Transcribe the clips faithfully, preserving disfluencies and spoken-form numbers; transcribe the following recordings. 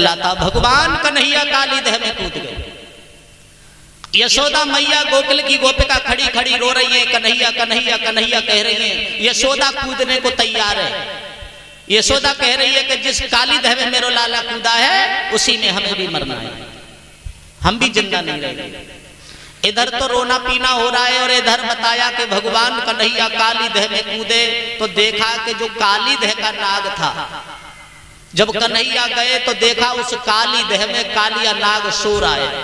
लाता भगवान कन्हैया काली दह में कूद गए। यशोदा मैया गोकुल की गोपिका खड़ी खड़ी रो रही है, कन्हैया कन्हैया कन्हैया कह रही है। यशोदा कूदने को तैयार है। यशोदा कह रही है कि जिस काली दह में मेरा लाला कूदा है उसी में हमें भी मरना है, हम भी जिंदा नहीं रहेंगे। इधर तो रोना पीना हो रहा है और इधर बताया कि भगवान कन्हैया काली दह में कूदे तो देखा कि जो काली दह का नाग था, जब कन्हैया गए तो देखा उस काली दह में कालिया नाग सो रहा है।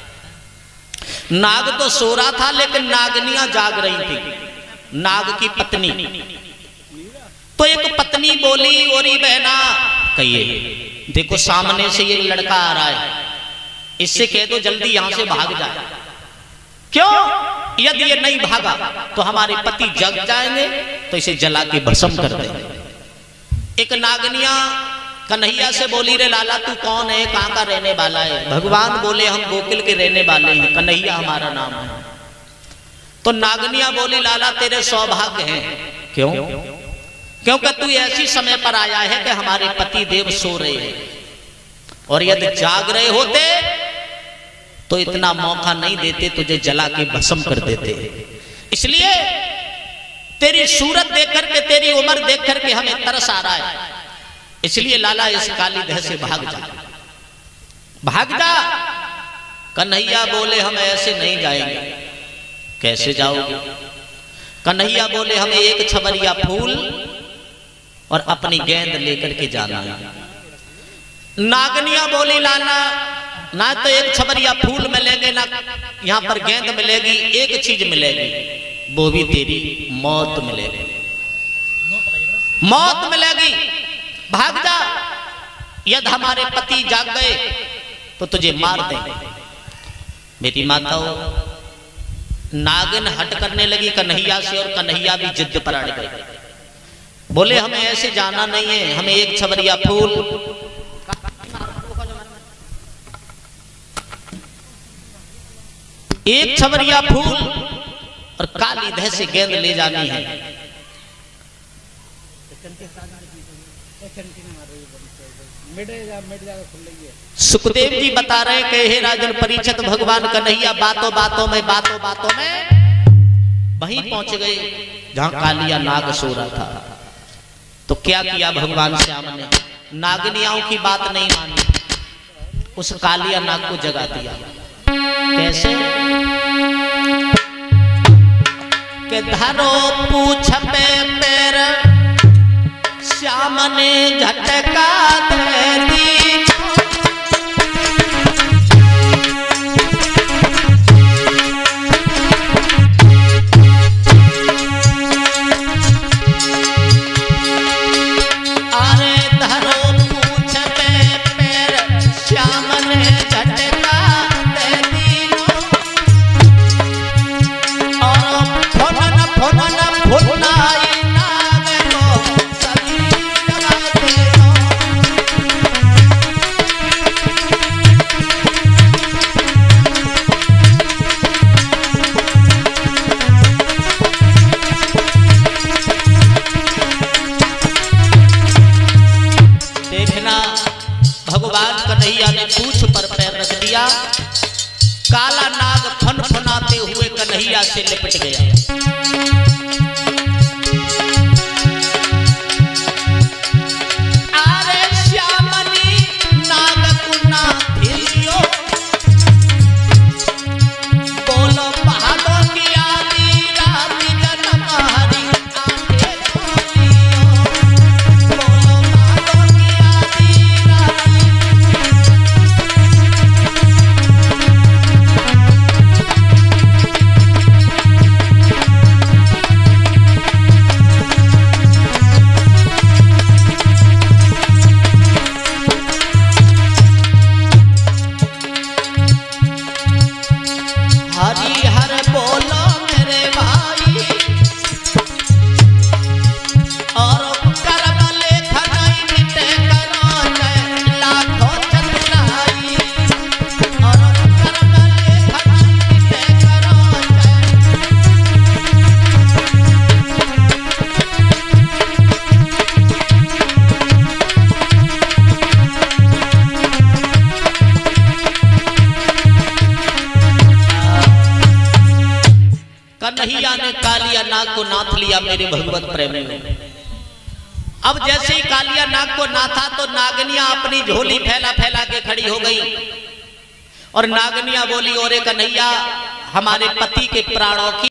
नाग तो सो रहा था लेकिन नागनियां जाग रही थी, नाग की पत्नी। तो एक पत्नी बोली, ओरी बहना कहिए देखो सामने से ये लड़का आ रहा है, इससे कह दो जल्दी यहां से भाग जाए। क्यों? यदि ये नहीं भागा तो हमारे पति जग जाएंगे, तो इसे जला के भस्म कर देंगे। एक नागनिया कन्हैया से बोली, रे लाला तू कौन है, कहां का रहने वाला है? भगवान बोले हम गोकुल के रहने वाले हैं, कन्हैया हमारा नाम है। तो नागनिया बोली, लाला तेरे सौभाग्य हैं। क्यों? क्योंकि तू ऐसी समय पर आया है कि हमारे पति देव सो रहे हैं, और यदि जाग रहे होते तो इतना मौका नहीं देते, तुझे जला के भस्म कर देते। इसलिए तेरी सूरत देख करके, तेरी उम्र देख करके हमें तरस आ रहा है, इसलिए लाला इस काली दह से भाग जा, भाग जा। कन्हैया बोले हम ऐसे नहीं जाएंगे। कैसे जाओगे? कन्हैया बोले हमें एक छबरिया फूल और अपनी गेंद लेकर के जाना है। नागनिया बोली, लाला ना तो एक छबरिया फूल मिलेंगे ना यहां पर गेंद मिलेगी, एक चीज मिलेगी, वो भी तेरी मौत मिलेगी, मौत मिलेगी। भाग जा, यदि हमारे पति जाग गए तो तुझे मार देंगे। मेरी माताओं, नागिन हट करने लगी कन्हैया से और कन्हैया भी जिद पर अड़ गए। बोले हमें ऐसे जाना नहीं है, हमें एक छबरिया फूल एक छबरिया फूल और काली दह से गेंद ले जानी है। सुखदेव जी बता रहे कि हे राजन परीक्षित, भगवान कन्हैया बातों बातों में बातों बातों में वहीं पहुंच गए जहां कालिया नाग सो रहा था। तो क्या किया भगवान श्याम ने? नागनियाओं की बात नहीं मानी, उस कालिया नाग को जगा दिया। कैसे? के धरो पूछ पे पैर, श्याम ने झटका दे दी। काला नाग फनफनाते हुए कन्हैया से लिपट गया। कन्हैया ने कालिया नाग को नाथ लिया मेरे भगवत प्रेमियों। अब जैसे ही कालिया नाग को नाथा तो नागनिया अपनी झोली फैला फैला के खड़ी हो गई और नागनिया बोली, ओरे कन्हैया, हमारे पति के प्राणों की